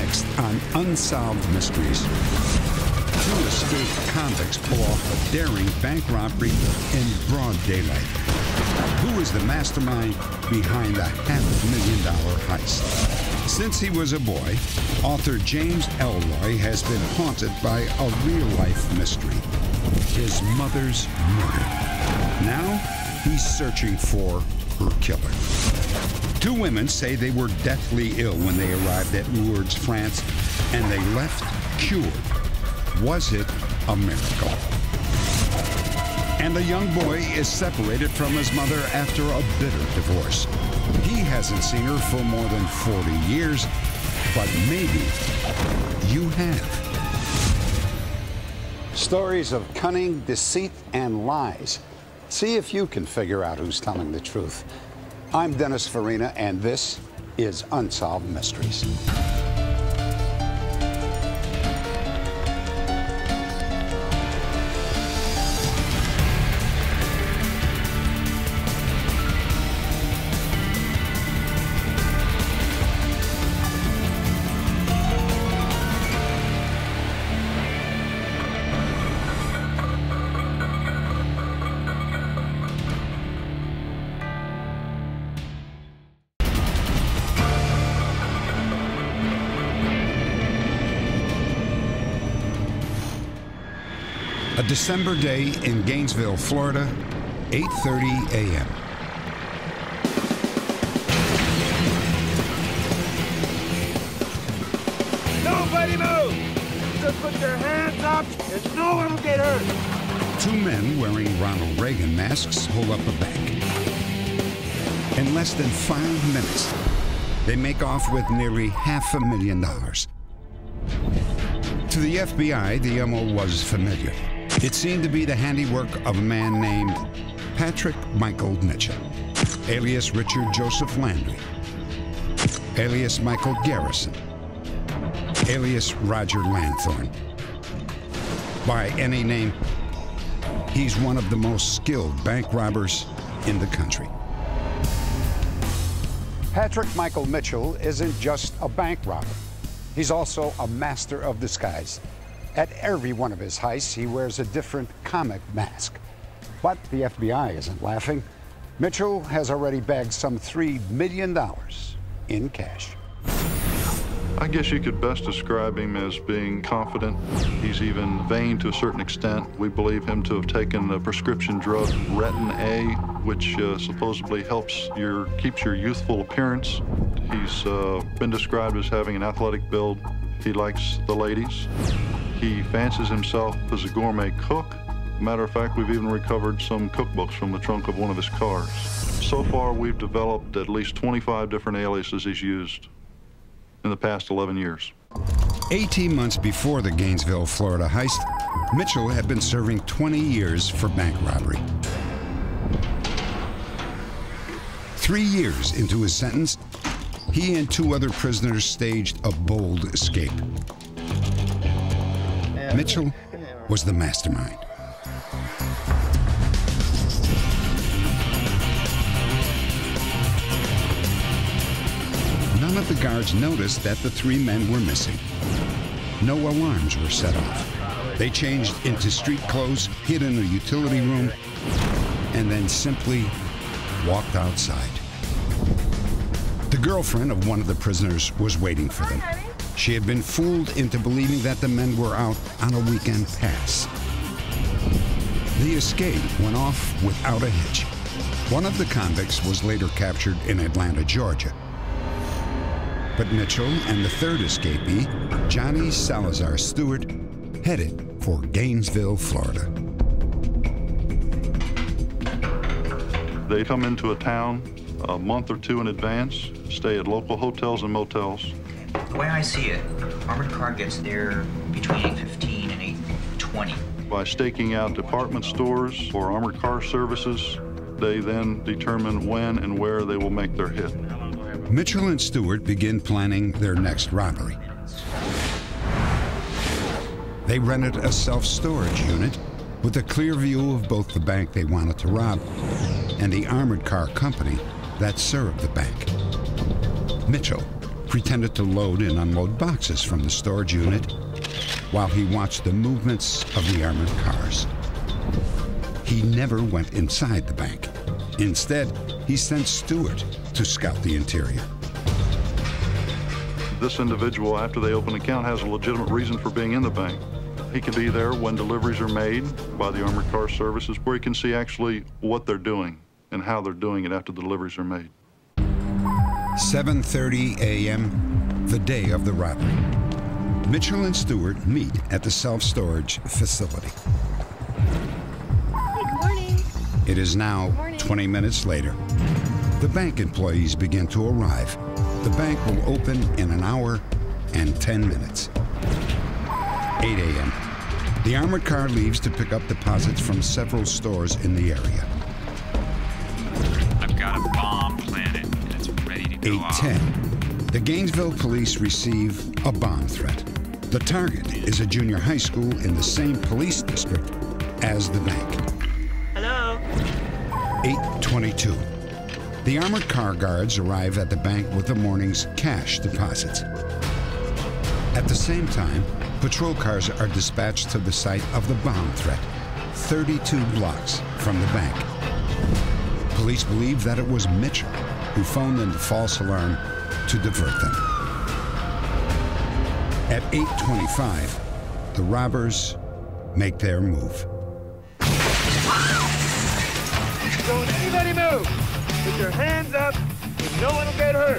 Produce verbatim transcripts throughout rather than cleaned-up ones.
Next on Unsolved Mysteries, two escaped convicts pull off a daring bank robbery in broad daylight. Who is the mastermind behind the half-million dollar heist? Since he was a boy, author James Elroy has been haunted by a real-life mystery: his mother's murder. Now, he's searching for her killer. Two women say they were deathly ill when they arrived at Lourdes, France, and they left cured. Was it a miracle? And a young boy is separated from his mother after a bitter divorce. He hasn't seen her for more than forty years, but maybe you have. Stories of cunning, deceit, and lies. See if you can figure out who's telling the truth. I'm Dennis Farina, and this is Unsolved Mysteries. A December day in Gainesville, Florida, eight thirty a m Nobody move! Just put your hands up and no one will get hurt. Two men wearing Ronald Reagan masks hold up a bank. In less than five minutes, they make off with nearly half a million dollars. To the F B I, the M O was familiar. It seemed to be the handiwork of a man named Patrick Michael Mitchell, alias Richard Joseph Landry, alias Michael Garrison, alias Roger Lanthorn. By any name, he's one of the most skilled bank robbers in the country. Patrick Michael Mitchell isn't just a bank robber. He's also a master of disguise. At every one of his heists, he wears a different comic mask. But the F B I isn't laughing. Mitchell has already bagged some three million dollars in cash. I guess you could best describe him as being confident. He's even vain to a certain extent. We believe him to have taken the prescription drug Retin A, which uh, supposedly helps your, keeps your youthful appearance. He's uh, been described as having an athletic build. He likes the ladies. He fancies himself as a gourmet cook. Matter of fact, we've even recovered some cookbooks from the trunk of one of his cars. So far, we've developed at least twenty-five different aliases he's used in the past eleven years. eighteen months before the Gainesville, Florida heist, Mitchell had been serving twenty years for bank robbery. Three years into his sentence, he and two other prisoners staged a bold escape. Mitchell was the mastermind. None of the guards noticed that the three men were missing. No alarms were set off. They changed into street clothes, hid in a utility room, and then simply walked outside. The girlfriend of one of the prisoners was waiting for them. She had been fooled into believing that the men were out on a weekend pass. The escape went off without a hitch. One of the convicts was later captured in Atlanta, Georgia. But Mitchell and the third escapee, Johnny Salazar Stewart, headed for Gainesville, Florida. They come into a town a month or two in advance, stay at local hotels and motels. The way I see it, armored car gets there between eight fifteen and eight twenty. By staking out department stores or armored car services, they then determine when and where they will make their hit. Mitchell and Stewart begin planning their next robbery. They rented a self-storage unit with a clear view of both the bank they wanted to rob and the armored car company that served the bank. Mitchell pretended to load and unload boxes from the storage unit while he watched the movements of the armored cars. He never went inside the bank. Instead, he sent Stewart to scout the interior. This individual, after they open an account, has a legitimate reason for being in the bank. He can be there when deliveries are made by the armored car services, where he can see actually what they're doing and how they're doing it after the deliveries are made. seven thirty a m, the day of the robbery. Mitchell and Stewart meet at the self-storage facility. Good morning. It is now twenty minutes later. The bank employees begin to arrive. The bank will open in an hour and ten minutes. eight a m The armored car leaves to pick up deposits from several stores in the area. I've got a bomb planted, and it's ready to go off. eight ten. The Gainesville police receive a bomb threat. The target is a junior high school in the same police district as the bank. Hello. eight twenty-two. The armored car guards arrive at the bank with the morning's cash deposits. At the same time, patrol cars are dispatched to the site of the bomb threat, thirty-two blocks from the bank. Police believe that it was Mitchell who phoned in the false alarm to divert them. At eight twenty-five, the robbers make their move. Don't anybody move! Put your hands up and no one will get hurt.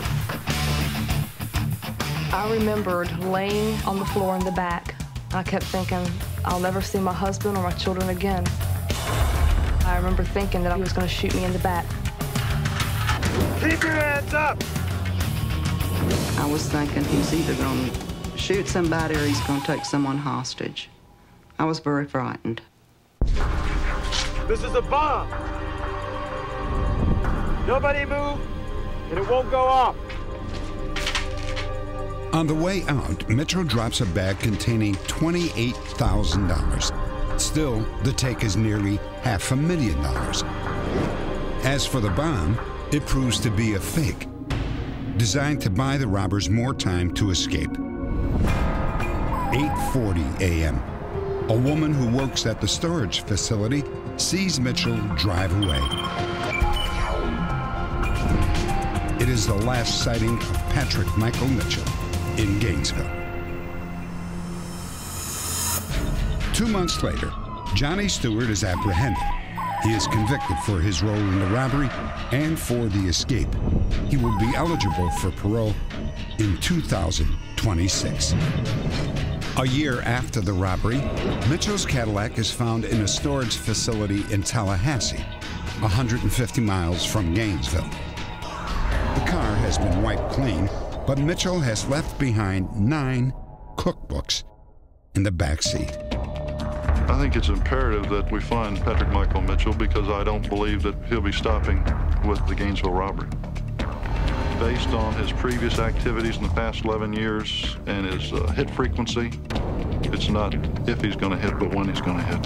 I remembered laying on the floor in the back. I kept thinking, I'll never see my husband or my children again. I remember thinking that he was going to shoot me in the back. Keep your hands up! I was thinking he's either going to shoot somebody or he's going to take someone hostage. I was very frightened. This is a bomb. Nobody move, and it won't go off. On the way out, Mitchell drops a bag containing twenty-eight thousand dollars. Still, the take is nearly half a million dollars. As for the bomb, it proves to be a fake, designed to buy the robbers more time to escape. eight forty a m A woman who works at the storage facility sees Mitchell drive away. It is the last sighting of Patrick Michael Mitchell in Gainesville. Two months later, Johnny Stewart is apprehended. He is convicted for his role in the robbery and for the escape. He will be eligible for parole in two thousand twenty-six. A year after the robbery, Mitchell's Cadillac is found in a storage facility in Tallahassee, one hundred fifty miles from Gainesville. The car has been wiped clean, but Mitchell has left behind nine cookbooks in the back seat. I think it's imperative that we find Patrick Michael Mitchell, because I don't believe that he'll be stopping with the Gainesville robbery. Based on his previous activities in the past eleven years and his uh, hit frequency, it's not if he's going to hit, but when he's going to hit.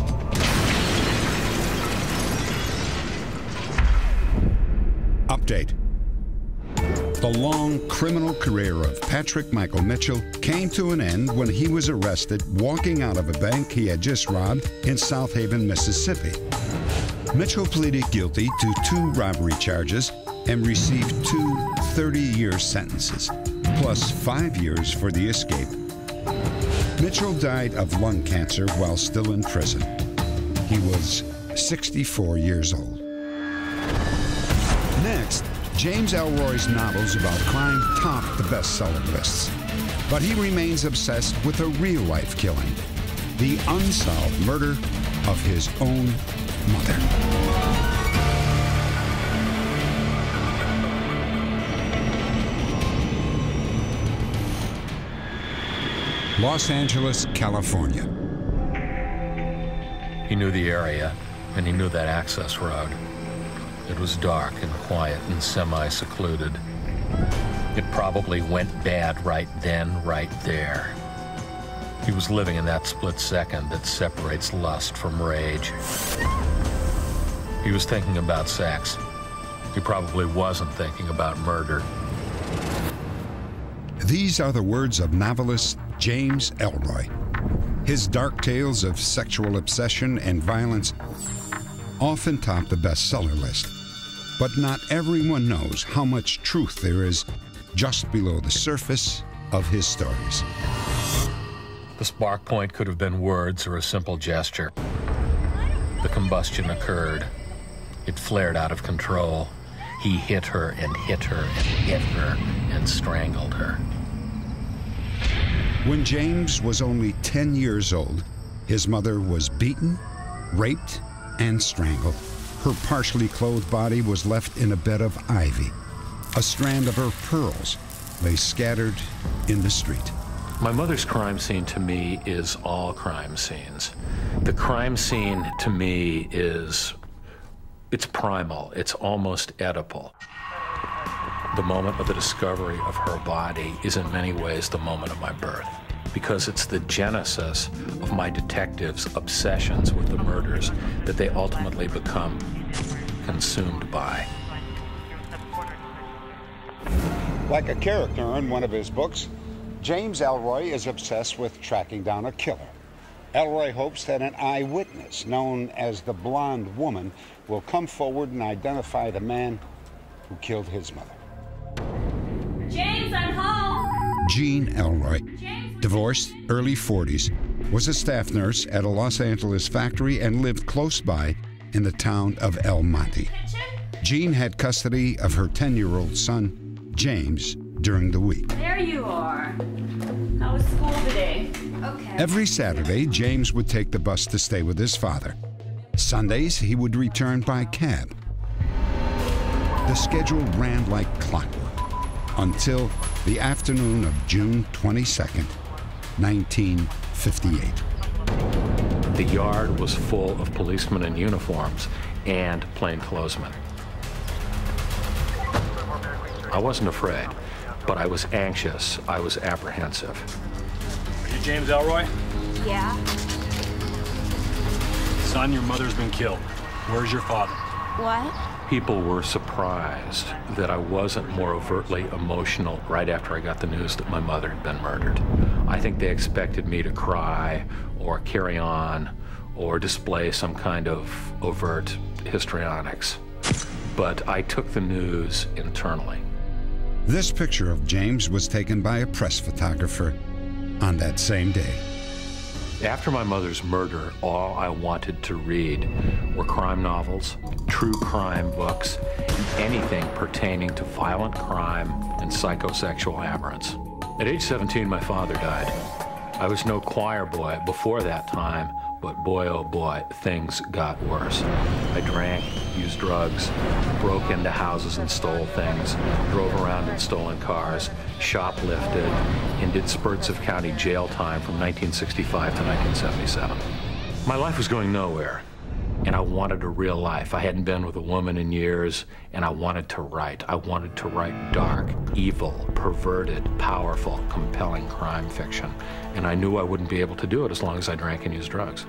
Update. The long criminal career of Patrick Michael Mitchell came to an end when he was arrested walking out of a bank he had just robbed in South Haven, Mississippi. Mitchell pleaded guilty to two robbery charges and received two thirty-year sentences, plus five years for the escape. Mitchell died of lung cancer while still in prison. He was sixty-four years old. Next, James Elroy's novels about crime top the bestseller lists. But he remains obsessed with a real-life killing, the unsolved murder of his own mother. Los Angeles, California. He knew the area, and he knew that access road. It was dark and quiet and semi-secluded. It probably went bad right then, right there. He was living in that split second that separates lust from rage. He was thinking about sex. He probably wasn't thinking about murder. These are the words of novelist James Ellroy. His dark tales of sexual obsession and violence often top the bestseller list. But not everyone knows how much truth there is just below the surface of his stories. The spark point could have been words or a simple gesture. The combustion occurred. It flared out of control. He hit her and hit her and hit her and strangled her. When James was only ten years old, his mother was beaten, raped, and strangled. Her partially clothed body was left in a bed of ivy. A strand of her pearls lay scattered in the street. My mother's crime scene to me is all crime scenes. The crime scene to me is, it's primal, it's almost Oedipal. The moment of the discovery of her body is in many ways the moment of my birth, because it's the genesis of my detectives' obsessions with the murders that they ultimately become consumed by. Like a character in one of his books, James Ellroy is obsessed with tracking down a killer. Ellroy hopes that an eyewitness known as the Blonde Woman will come forward and identify the man who killed his mother. James, I'm home! Jean Ellroy, divorced, early forties, was a staff nurse at a Los Angeles factory and lived close by in the town of El Monte. Jean had custody of her ten-year-old son, James, during the week. There you are. How was school today? Okay. Every Saturday, James would take the bus to stay with his father. Sundays, he would return by cab. The schedule ran like clockwork until the afternoon of June twenty-second, nineteen fifty-eight. The yard was full of policemen in uniforms and plainclothesmen. I wasn't afraid, but I was anxious. I was apprehensive. Are you James Ellroy? Yeah. Son, your mother's been killed. Where's your father? What? People were surprised that I wasn't more overtly emotional right after I got the news that my mother had been murdered. I think they expected me to cry or carry on or display some kind of overt histrionics. But I took the news internally. This picture of James was taken by a press photographer on that same day. After my mother's murder, all I wanted to read were crime novels, true crime books, and anything pertaining to violent crime and psychosexual aberrance. At age seventeen, my father died. I was no choir boy before that time, but boy, oh boy, things got worse. I drank, used drugs, broke into houses and stole things, drove around in stolen cars, shoplifted, and did spurts of county jail time from nineteen sixty-five to nineteen seventy-seven. My life was going nowhere, and I wanted a real life. I hadn't been with a woman in years, and I wanted to write. I wanted to write dark, evil, perverted, powerful, compelling crime fiction. And I knew I wouldn't be able to do it as long as I drank and used drugs.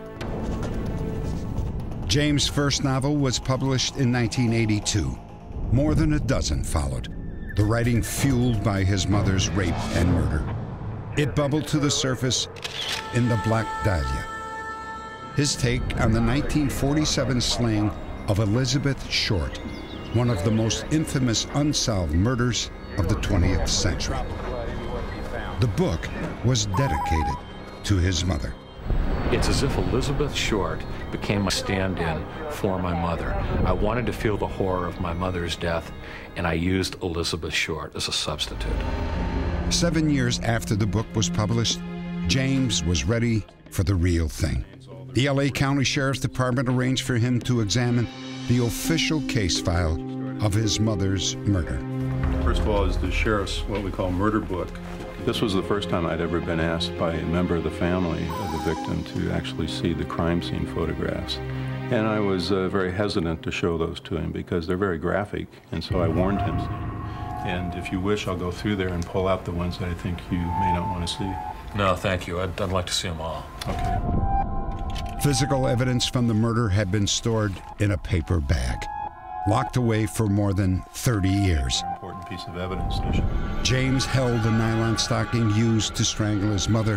James' first novel was published in nineteen eighty-two. More than a dozen followed, the writing fueled by his mother's rape and murder. It bubbled to the surface in The Black Dahlia, his take on the nineteen forty-seven slaying of Elizabeth Short, one of the most infamous unsolved murders of the twentieth century. The book was dedicated to his mother. It's as if Elizabeth Short became my stand-in for my mother. I wanted to feel the horror of my mother's death, and I used Elizabeth Short as a substitute. Seven years after the book was published, James was ready for the real thing. The L A County Sheriff's Department arranged for him to examine the official case file of his mother's murder. First of all is the sheriff's what we call murder book. This was the first time I'd ever been asked by a member of the family of the victim to actually see the crime scene photographs. And I was uh, very hesitant to show those to him because they're very graphic, and so I warned him. And if you wish, I'll go through there and pull out the ones that I think you may not want to see. No, thank you. I'd, I'd like to see them all. Okay. Physical evidence from the murder had been stored in a paper bag. locked away for more than thirty years. Important piece of evidence. James held the nylon stocking used to strangle his mother,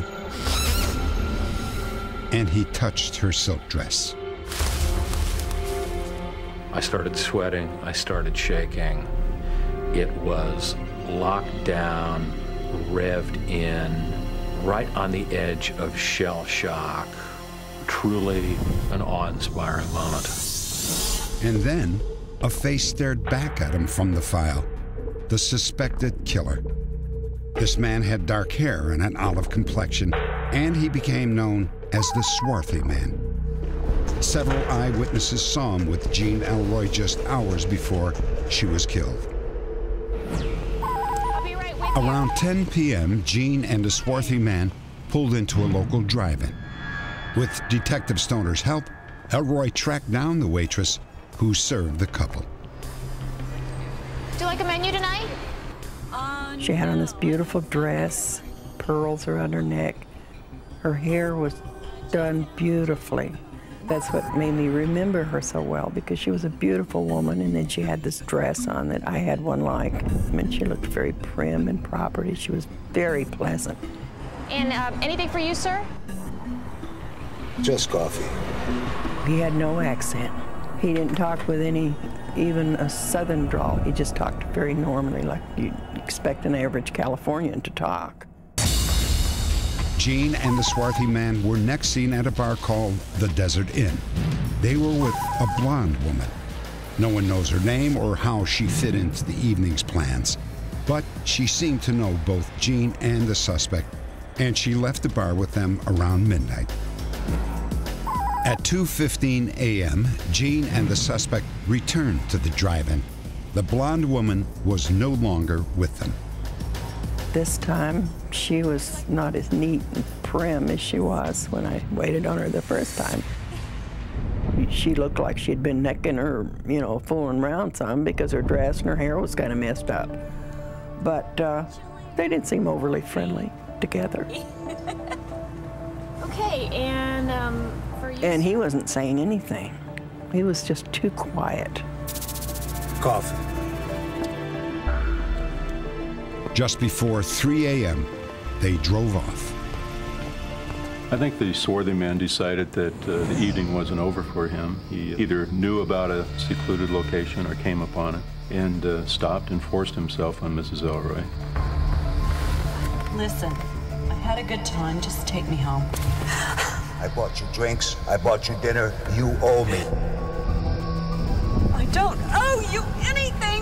and he touched her silk dress. I started sweating, I started shaking. It was locked down, revved in, right on the edge of shell shock. Truly an awe-inspiring moment. And then a face stared back at him from the file. The suspected killer. This man had dark hair and an olive complexion, and he became known as the Swarthy Man. Several eyewitnesses saw him with Jean Elroy just hours before she was killed. I'll be right with you. Around ten p m, Jean and the Swarthy Man pulled into a local drive-in. With Detective Stoner's help, Elroy tracked down the waitress who served the couple. Do you like a menu tonight? She had on this beautiful dress, pearls around her neck. Her hair was done beautifully. That's what made me remember her so well, because she was a beautiful woman, and then she had this dress on that I had one like. I mean, she looked very prim and proper. She was very pleasant. And um, anything for you, sir? Just coffee. He had no accent. He didn't talk with any, even a southern drawl. He just talked very normally, like you'd expect an average Californian to talk. Jean and the Swarthy Man were next seen at a bar called the Desert Inn. They were with a blonde woman. No one knows her name or how she fit into the evening's plans, but she seemed to know both Jean and the suspect, and she left the bar with them around midnight. At two fifteen a m, Jean and the suspect returned to the drive-in. The blonde woman was no longer with them. This time, she was not as neat and prim as she was when I waited on her the first time. She looked like she'd been necking her, you know, fooling around some, because her dress and her hair was kind of messed up. But uh, they didn't seem overly friendly together. Okay, and um, for you... And he wasn't saying anything. He was just too quiet. Coffee. Just before three a m, they drove off. I think the Swarthy Man decided that uh, the evening wasn't over for him. He either knew about a secluded location or came upon it, and uh, stopped and forced himself on Missus Elroy. Listen, I had a good time. Just take me home. I bought you drinks. I bought you dinner. You owe me. I don't owe you anything.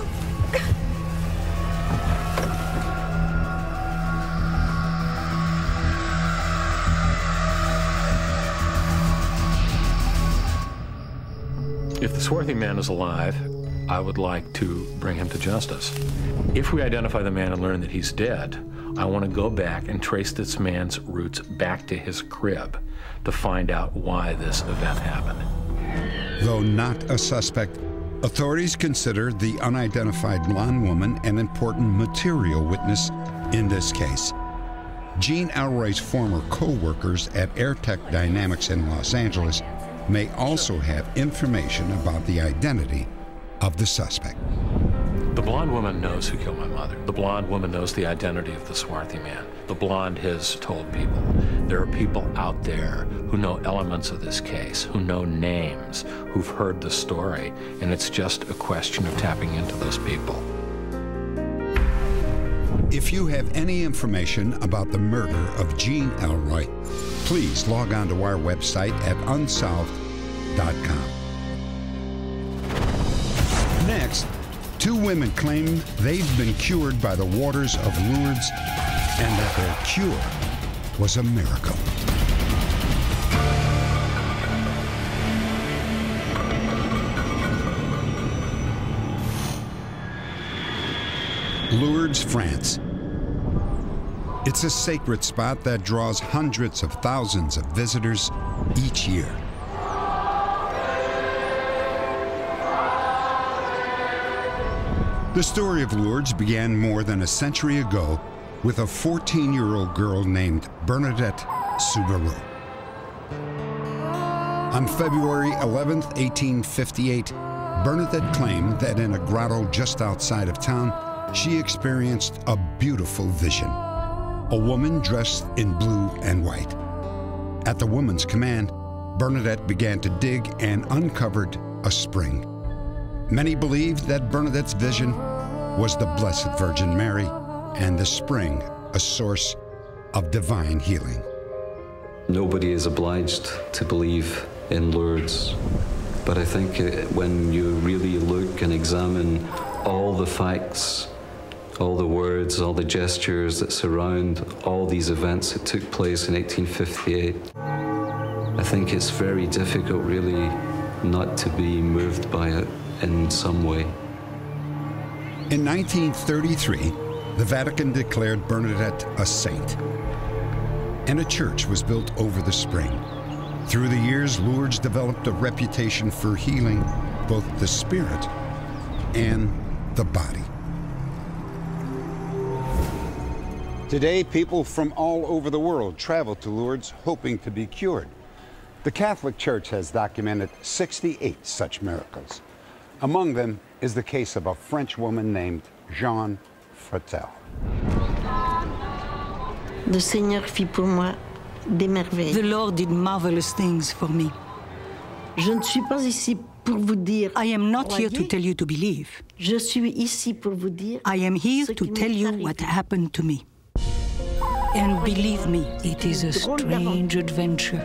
If the Swarthy Man is alive, I would like to bring him to justice. If we identify the man and learn that he's dead, I want to go back and trace this man's roots back to his crib to find out why this event happened. Though not a suspect, authorities consider the unidentified blonde woman an important material witness in this case. Jean Elroy's former co-workers at AirTech Dynamics in Los Angeles may also have information about the identity of the suspect. The blonde woman knows who killed my mother. The blonde woman knows the identity of the Swarthy Man. The blonde has told people. There are people out there who know elements of this case, who know names, who've heard the story, and it's just a question of tapping into those people. If you have any information about the murder of Jean Elroy, please log on to our website at unsolved dot com. Next, two women claim they've been cured by the waters of Lourdes and that their cure was a miracle. Lourdes, France. It's a sacred spot that draws hundreds of thousands of visitors each year. The story of Lourdes began more than a century ago with a fourteen-year-old girl named Bernadette Subaru. On February eleventh, eighteen fifty-eight, Bernadette claimed that in a grotto just outside of town, she experienced a beautiful vision. A woman dressed in blue and white. At the woman's command, Bernadette began to dig and uncovered a spring. Many believed that Bernadette's vision was the Blessed Virgin Mary, and the spring a source of divine healing. Nobody is obliged to believe in Lourdes, but I think when you really look and examine all the facts, all the words, all the gestures that surround all these events that took place in eighteen fifty-eight, I think it's very difficult really not to be moved by it in some way. In nineteen thirty-three, the Vatican declared Bernadette a saint, and a church was built over the spring. Through the years, Lourdes developed a reputation for healing both the spirit and the body. Today, people from all over the world travel to Lourdes hoping to be cured. The Catholic Church has documented sixty-eight such miracles. Among them is the case of a French woman named Jeanne Fratel. Le Seigneur fit pour moi des merveilles. The Lord did marvelous things for me. Je ne suis pas ici pour vous dire. I am not here to tell you to believe. Je suis ici pour vous dire. I am here to tell you what happened to me. And believe me, it is a strange adventure.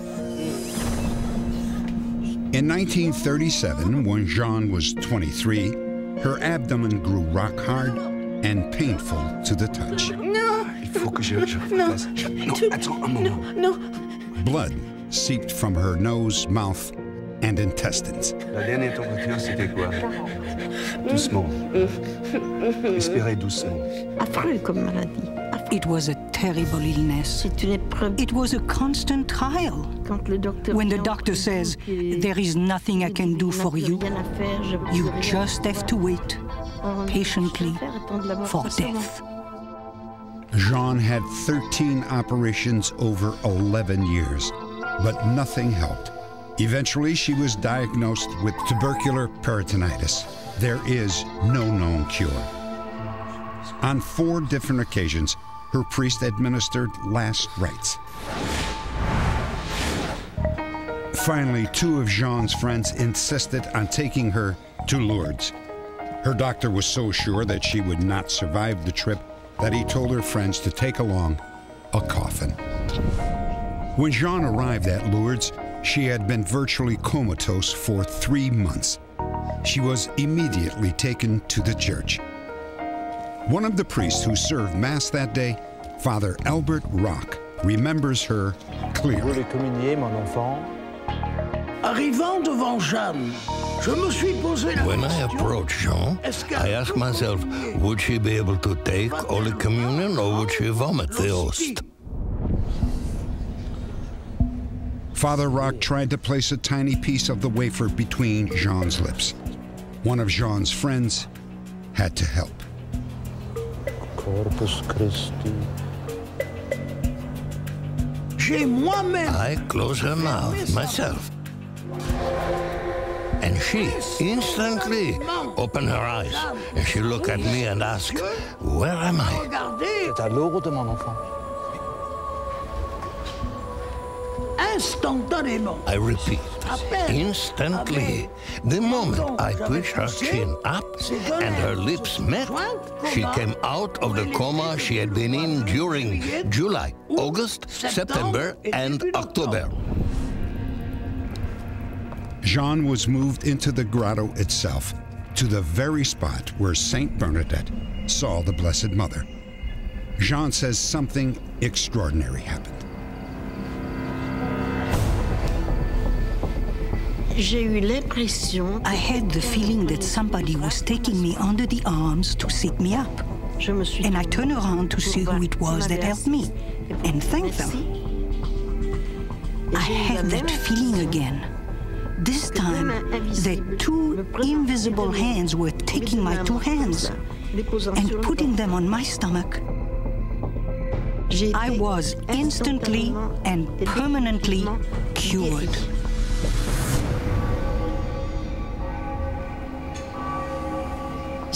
In nineteen thirty-seven, when Jeanne was twenty-three, her abdomen grew rock hard and painful to the touch. No. Il faut que je, je No. fasse. Non, attends un moment. No. Blood seeped from her nose, mouth, and intestines. La dernière température, c'était quoi? Doucement. Respirez doucement. Affreux comme maladie. It was a terrible illness. It was a constant trial. When the doctor says, there is nothing I can do for you, you just have to wait patiently for death. Jeanne had thirteen operations over eleven years, but nothing helped. Eventually, she was diagnosed with tubercular peritonitis. There is no known cure. On four different occasions, her priest administered last rites. Finally, two of Jeanne's friends insisted on taking her to Lourdes. Her doctor was so sure that she would not survive the trip that he told her friends to take along a coffin. When Jeanne arrived at Lourdes, she had been virtually comatose for three months. She was immediately taken to the church. One of the priests who served Mass that day, Father Albert Rock, remembers her clearly. Arrivant devant Jeanne, je me suis posé la When I approached Jean, I asked myself, would she be able to take Holy Communion or would she vomit the host? Father Rock tried to place a tiny piece of the wafer between Jeanne's lips. One of Jeanne's friends had to help. Corpus Christi. I closed her mouth myself. And she instantly opened her eyes. And she looked at me and asked, where am I? C'est à l'euro de mon enfant. Instantanément. I repeat, instantly, the moment I pushed her chin up and her lips met, she came out of the coma she had been in during July, August, September, and October. Jeanne was moved into the grotto itself, to the very spot where Saint Bernadette saw the Blessed Mother. Jeanne says something extraordinary happened. I had the feeling that somebody was taking me under the arms to sit me up. And I turned around to see who it was that helped me, and thanked them. I had that feeling again. This time, that two invisible hands were taking my two hands and putting them on my stomach. I was instantly and permanently cured.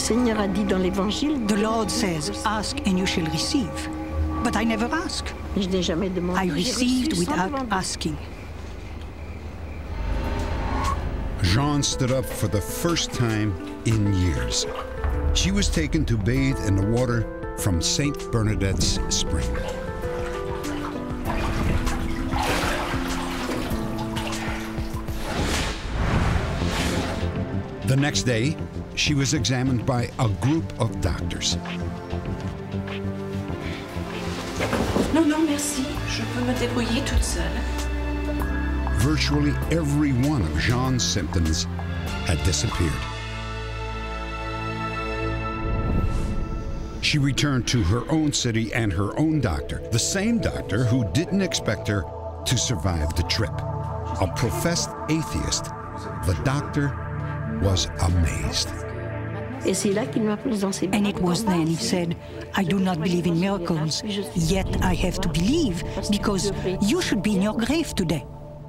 Seigneur a dit dans l'Évangile. The Lord says, ask and you shall receive. But I never ask. Je n'ai jamais demandé. I received without asking. Jean stood up for the first time in years. She was taken to bathe in the water from Saint Bernadette's spring. The next day, she was examined by a group of doctors. Non, non, merci. Je peux me débrouiller toute seule. Virtually every one of Jean's symptoms had disappeared. She returned to her own city and her own doctor, the same doctor who didn't expect her to survive the trip. A professed atheist, the doctor was amazed. And it was then he said, I do not believe in miracles, yet I have to believe because you should be in your grave today.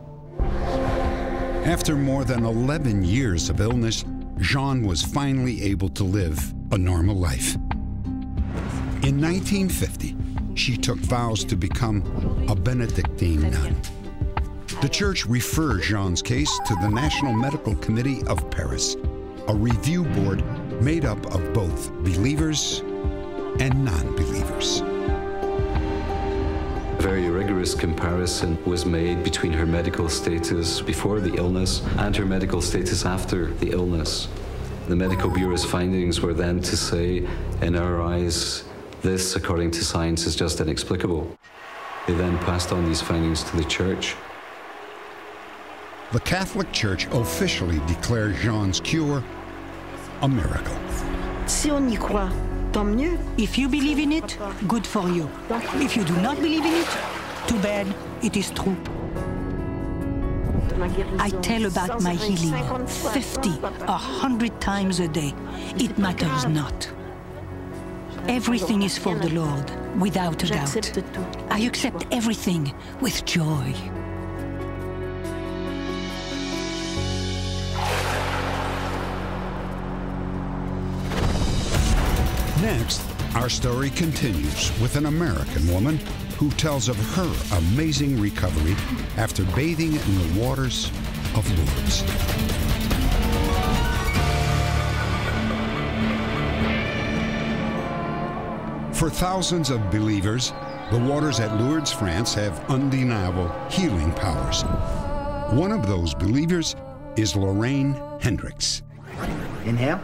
After more than eleven years of illness, Jean was finally able to live a normal life. In nineteen fifty, she took vows to become a Benedictine nun. The church referred Jean's case to the National Medical Committee of Paris, a review board made up of both believers and non-believers. A very rigorous comparison was made between her medical status before the illness and her medical status after the illness. The Medical Bureau's findings were then to say, in our eyes, this, according to science, is just inexplicable. They then passed on these findings to the church. The Catholic Church officially declared Jean's cure a miracle. Si on y croit, tant mieux. If you believe in it, good for you. If you do not believe in it, too bad, it is true. I tell about my healing fifty, a hundred times a day. It matters not. Everything is for the Lord, without a doubt. I accept everything with joy. Next, our story continues with an American woman who tells of her amazing recovery after bathing in the waters of Lourdes. For thousands of believers, the waters at Lourdes, France have undeniable healing powers. One of those believers is Lorraine Hendricks. Inhale.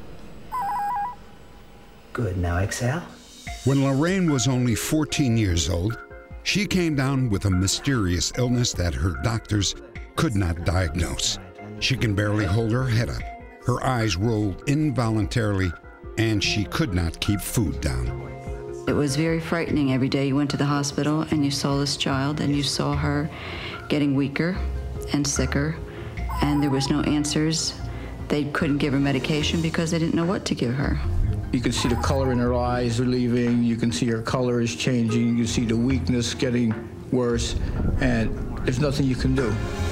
Good, now exhale. When Lorraine was only fourteen years old, she came down with a mysterious illness that her doctors could not diagnose. She can barely hold her head up. Her eyes rolled involuntarily, and she could not keep food down. It was very frightening every day you went to the hospital and you saw this child and you saw her getting weaker and sicker, and there was no answers. They couldn't give her medication because they didn't know what to give her. You can see the color in her eyes leaving, you can see her color is changing, you can see the weakness getting worse, and there's nothing you can do.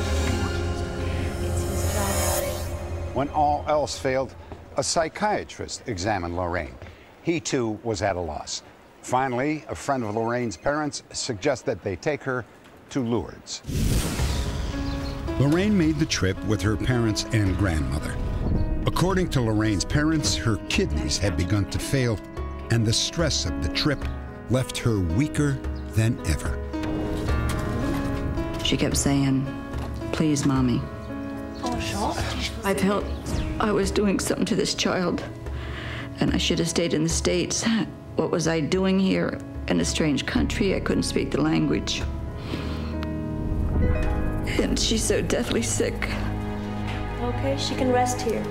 When all else failed, a psychiatrist examined Lorraine. He too was at a loss. Finally, a friend of Lorraine's parents suggested that they take her to Lourdes. Lorraine made the trip with her parents and grandmother. According to Lorraine's parents, her kidneys had begun to fail, and the stress of the trip left her weaker than ever. She kept saying, please, Mommy. I felt I was doing something to this child, and I should have stayed in the States. What was I doing here in a strange country? I couldn't speak the language. And she's so deathly sick. Okay, she can rest here.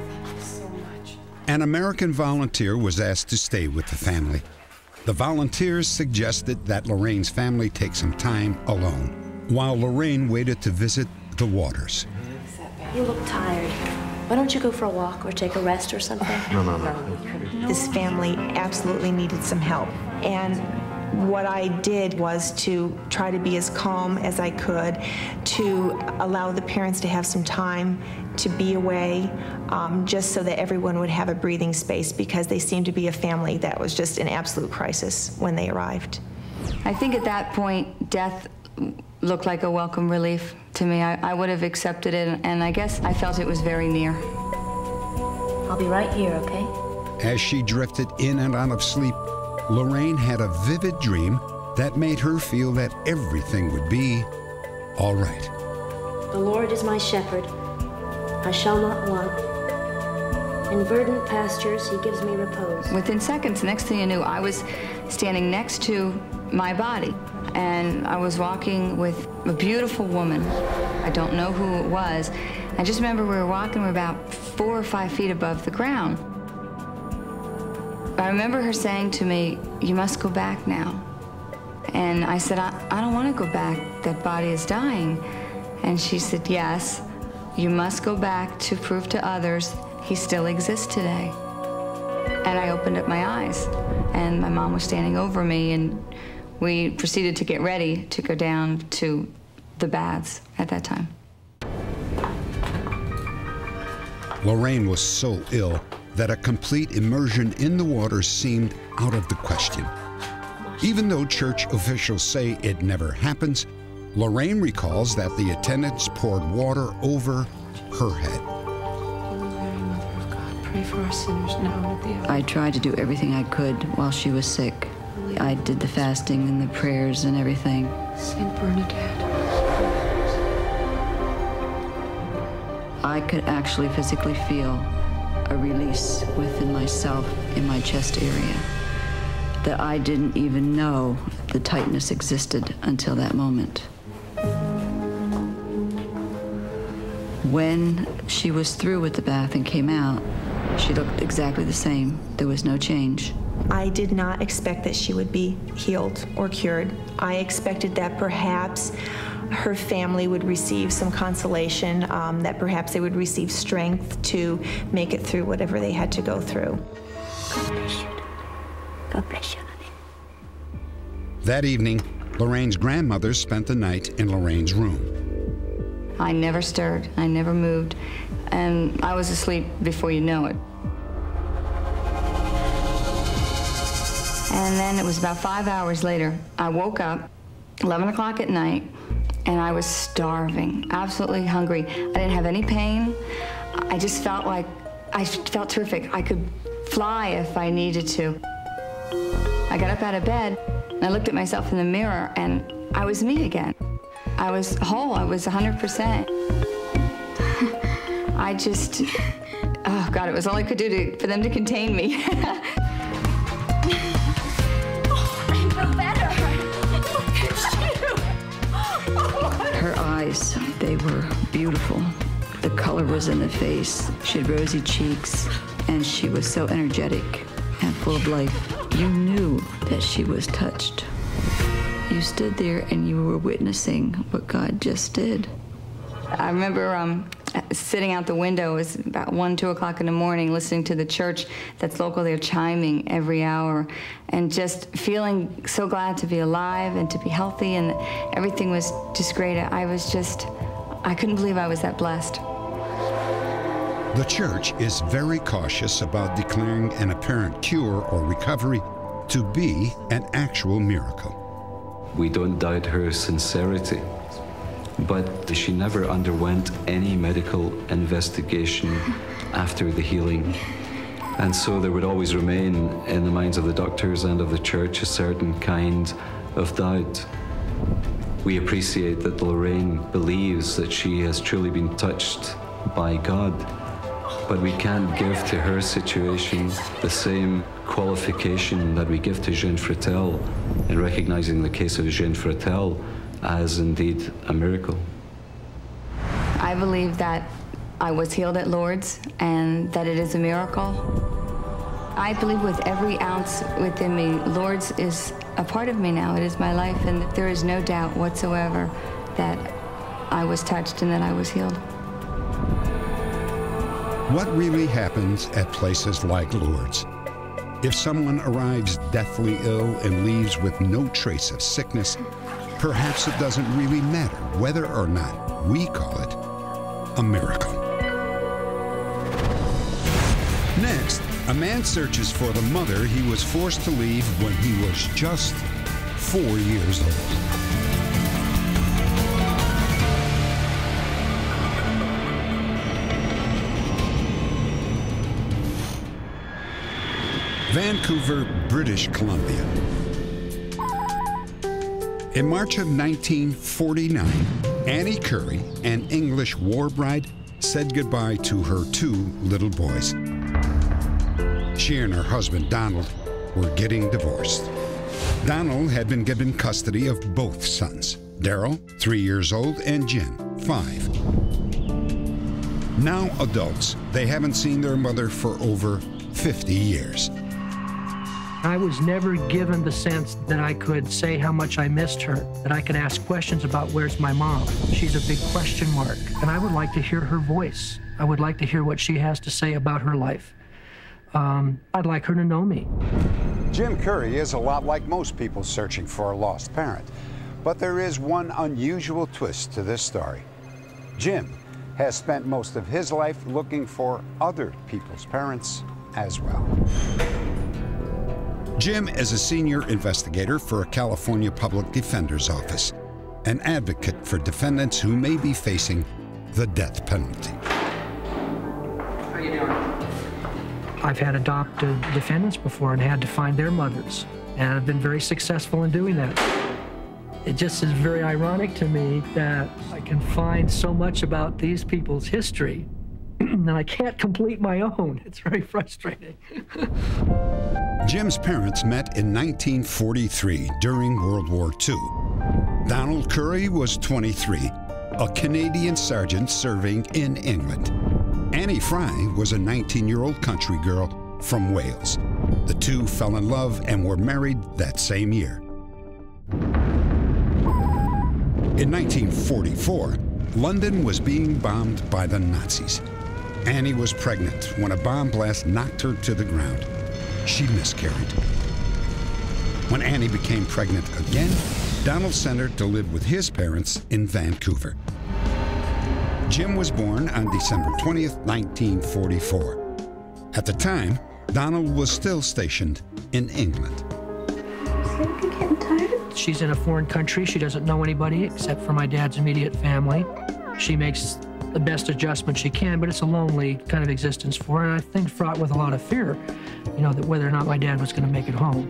An American volunteer was asked to stay with the family. The volunteers suggested that Lorraine's family take some time alone, while Lorraine waited to visit the waters. You look tired. Why don't you go for a walk or take a rest or something? No, no, no. This family absolutely needed some help, and What I did was to try to be as calm as I could, to allow the parents to have some time to be away, um, just so that everyone would have a breathing space, because they seemed to be a family that was just in absolute crisis when they arrived. I think at that point, death looked like a welcome relief to me. I, I would have accepted it, and I guess I felt it was very near. I'll be right here, okay? As she drifted in and out of sleep, Lorraine had a vivid dream that made her feel that everything would be all right. The Lord is my shepherd. I shall not want. In verdant pastures, he gives me repose. Within seconds, next thing you knew, I was standing next to my body, and I was walking with a beautiful woman. I don't know who it was. I just remember we were walking, we were about four or five feet above the ground. I remember her saying to me, "You must go back now." And I said, I, I don't want to go back. That body is dying. And she said, "Yes, you must go back to prove to others he still exists today." And I opened up my eyes, and my mom was standing over me, and we proceeded to get ready to go down to the baths at that time. Lorraine was so ill that a complete immersion in the water seemed out of the question. Even though church officials say it never happens, Lorraine recalls that the attendants poured water over her head. Pray for our sinners now and at the hour. I tried to do everything I could while she was sick. I did the fasting and the prayers and everything. Saint Bernadette. I could actually physically feel a release within myself in my chest area that I didn't even know the tightness existed until that moment. When she was through with the bath and came out, she looked exactly the same. There was no change. I did not expect that she would be healed or cured. I expected that perhaps her family would receive some consolation, um, that perhaps they would receive strength to make it through whatever they had to go through. God bless you. God bless you. That evening, Lorraine's grandmother spent the night in Lorraine's room. I never stirred, I never moved, and I was asleep before you know it. And then it was about five hours later, I woke up, eleven o'clock at night, and I was starving, absolutely hungry. I didn't have any pain. I just felt like, I felt terrific. I could fly if I needed to. I got up out of bed, and I looked at myself in the mirror, and I was me again. I was whole, I was one hundred percent. I just, oh God, it was all I could do to, for them to contain me. Her eyes, they were beautiful. The color was in the face. She had rosy cheeks, and she was so energetic and full of life. You knew that she was touched. You stood there and you were witnessing what God just did. I remember um, sitting out the window. It was about one, two o'clock in the morning, listening to the church that's local there chiming every hour, and just feeling so glad to be alive and to be healthy, and everything was just great. I was just, I couldn't believe I was that blessed. The church is very cautious about declaring an apparent cure or recovery to be an actual miracle. We don't doubt her sincerity, but she never underwent any medical investigation after the healing. And so there would always remain in the minds of the doctors and of the church a certain kind of doubt. We appreciate that Lorraine believes that she has truly been touched by God, but we can't give to her situation the same qualification that we give to Jeanne Fratel in recognizing the case of Jeanne Fratel as indeed a miracle. I believe that I was healed at Lourdes and that it is a miracle. I believe with every ounce within me, Lourdes is a part of me now. It is my life, and there is no doubt whatsoever that I was touched and that I was healed. What really happens at places like Lourdes? If someone arrives deathly ill and leaves with no trace of sickness, perhaps it doesn't really matter whether or not we call it a miracle. Next, a man searches for the mother he was forced to leave when he was just four years old. Vancouver, British Columbia. In March of nineteen forty-nine, Annie Curry, an English war bride, said goodbye to her two little boys. She and her husband, Donald, were getting divorced. Donald had been given custody of both sons, Daryl, three years old, and Jen, five. Now adults, they haven't seen their mother for over fifty years. I was never given the sense that I could say how much I missed her, that I could ask questions about where's my mom. She's a big question mark, and I would like to hear her voice. I would like to hear what she has to say about her life. Um, I'd like her to know me. Jim Curry is a lot like most people searching for a lost parent, but there is one unusual twist to this story. Jim has spent most of his life looking for other people's parents as well. Jim is a senior investigator for a California Public Defender's Office, an advocate for defendants who may be facing the death penalty. How are you doing? I've had adopted defendants before and had to find their mothers, and I've been very successful in doing that. It just is very ironic to me that I can find so much about these people's history and I can't complete my own. It's very frustrating. Jim's parents met in nineteen forty-three during World War Two. Donald Curry was twenty-three, a Canadian sergeant serving in England. Annie Fry was a nineteen-year-old country girl from Wales. The two fell in love and were married that same year. In nineteen forty-four, London was being bombed by the Nazis. Annie was pregnant when a bomb blast knocked her to the ground. She miscarried. When Annie became pregnant again, Donald sent her to live with his parents in Vancouver. Jim was born on December twentieth, nineteen forty-four. At the time, Donald was still stationed in England. She's in a foreign country. She doesn't know anybody except for my dad's immediate family. She makes the best adjustment she can, but it's a lonely kind of existence for her, and I think fraught with a lot of fear, you know, that whether or not my dad was going to make it home.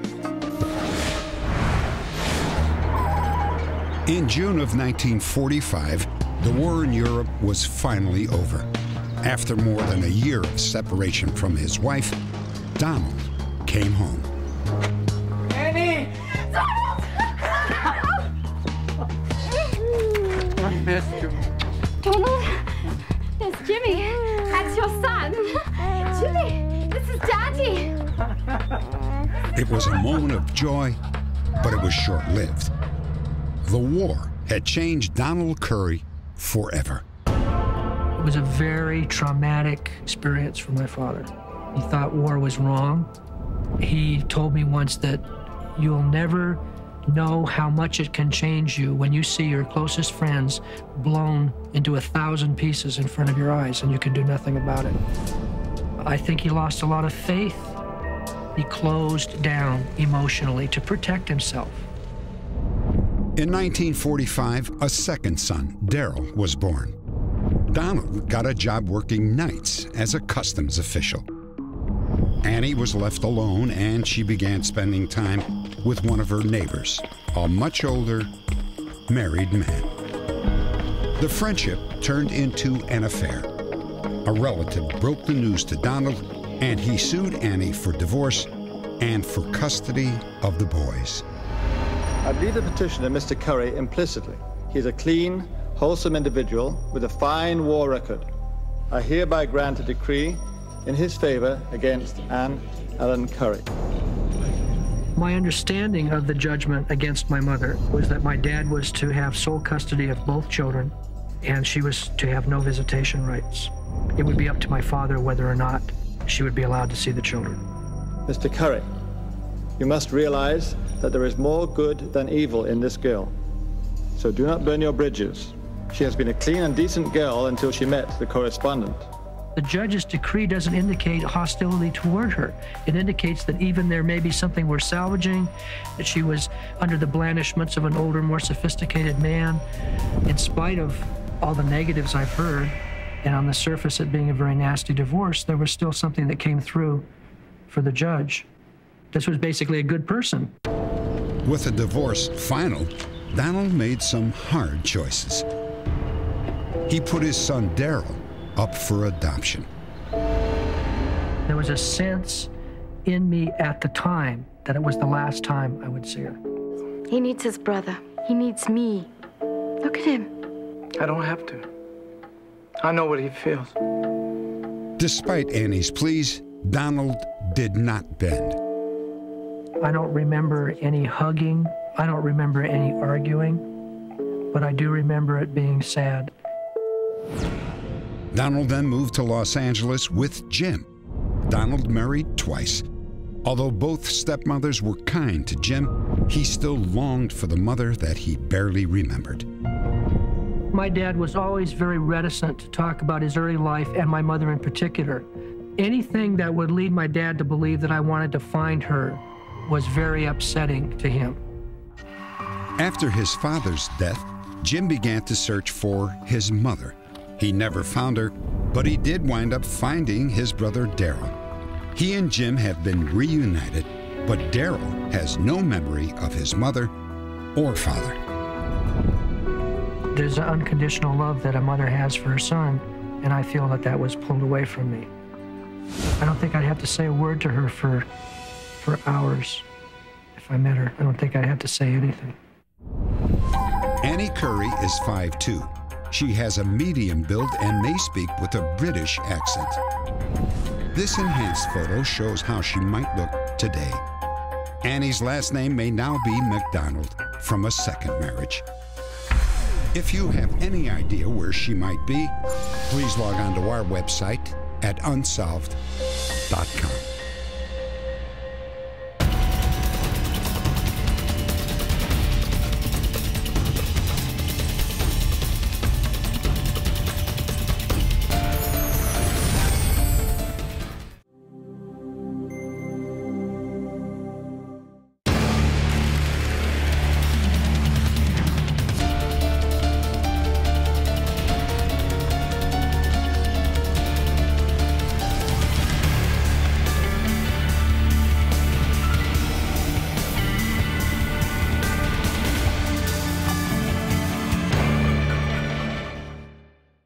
In June of nineteen forty-five, the war in Europe was finally over. After more than a year of separation from his wife, Donald came home. Annie! Donald! I missed you. Donald, it's Jimmy. That's your son. Jimmy, this is Daddy. It was a moment of joy, but it was short-lived. The war had changed Donald Curry forever. It was a very traumatic experience for my father. He thought war was wrong. He told me once that you'll never know how much it can change you when you see your closest friends blown into a thousand pieces in front of your eyes and you can do nothing about it. I think he lost a lot of faith. He closed down emotionally to protect himself. In nineteen forty-five, a second son, Daryl, was born. Donald got a job working nights as a customs official. Annie was left alone, and she began spending time with one of her neighbors, a much older, married man. The friendship turned into an affair. A relative broke the news to Donald, and he sued Annie for divorce and for custody of the boys. I believe the petitioner, Mister Curry, implicitly. He is a clean, wholesome individual with a fine war record. I hereby grant a decree in his favor against Anne Ellen Curry. My understanding of the judgment against my mother was that my dad was to have sole custody of both children, and she was to have no visitation rights. It would be up to my father whether or not she would be allowed to see the children. Mister Curry, you must realize that there is more good than evil in this girl. So do not burn your bridges. She has been a clean and decent girl until she met the correspondent. The judge's decree doesn't indicate hostility toward her. It indicates that even there may be something worth salvaging, that she was under the blandishments of an older, more sophisticated man. In spite of all the negatives I've heard, and on the surface it being a very nasty divorce, there was still something that came through for the judge. This was basically a good person. With the divorce final, Donald made some hard choices. He put his son Daryl up for adoption. There was a sense in me at the time that it was the last time I would see her. He needs his brother. He needs me. Look at him. I don't have to. I know what he feels. Despite Annie's pleas, Donald did not bend. I don't remember any hugging. I don't remember any arguing, but I do remember it being sad. Donald then moved to Los Angeles with Jim. Donald married twice. Although both stepmothers were kind to Jim, he still longed for the mother that he barely remembered. My dad was always very reticent to talk about his early life, and my mother in particular. Anything that would lead my dad to believe that I wanted to find her was very upsetting to him. After his father's death, Jim began to search for his mother. He never found her, but he did wind up finding his brother Daryl. He and Jim have been reunited, but Daryl has no memory of his mother or father. There's an unconditional love that a mother has for her son, and I feel that that was pulled away from me. I don't think I'd have to say a word to her for, for hours if I met her. I don't think I'd have to say anything. Annie Curry is five two. She has a medium build and may speak with a British accent. This enhanced photo shows how she might look today. Annie's last name may now be McDonald from a second marriage. If you have any idea where she might be, please log on to our website at unsolved dot com.